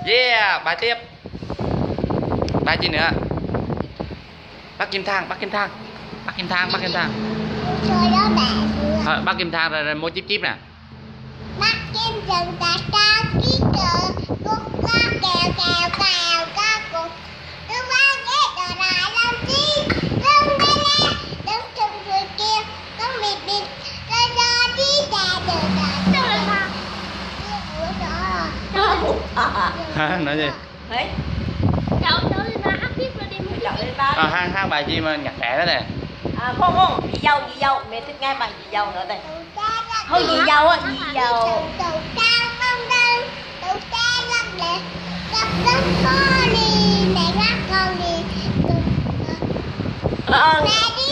Yeah, bài tiếp. Bài gì nữa? Bắt kim thang, bắt kim thang. Bắt kim thang, bắt kim thang. Bắt kim thang rồi mua chip chip nè. Bắt kim rừng ta cao ký cờ, cúc ca kèo kèo kèo ca cục. Tôi vang ghét ở lại làm chi? Lưng đây nè, đứng chung người kia, con bịt bịt, rồi rồi đi đè đờ đờ. Đâu là sao? Hả? Nói gì? Đấy. Cháu lên ba hát tiếp rồi đi mua Chậu lên ba. Hát bài gì mà nhạc trẻ đó nè. Không, chị dâu, mẹ thích nghe bài chị dâu nữa đây. Thôi chị dâu á, chị dâu. Tàu ca không đơn, tàu ca lắm đẹp, gặp đất khó đi, mẹ ngắt con đi. Mẹ đi